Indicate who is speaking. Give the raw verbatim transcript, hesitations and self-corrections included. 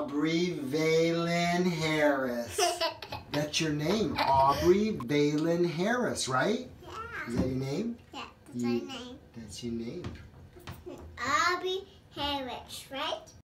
Speaker 1: Aubreigh Valen Harris. That's your name, Aubreigh Valen Harris, right?
Speaker 2: Yeah.
Speaker 1: Is that your name?
Speaker 2: Yeah, that's
Speaker 1: you,
Speaker 2: my name.
Speaker 1: That's your name.
Speaker 2: Aubreigh Harris, right?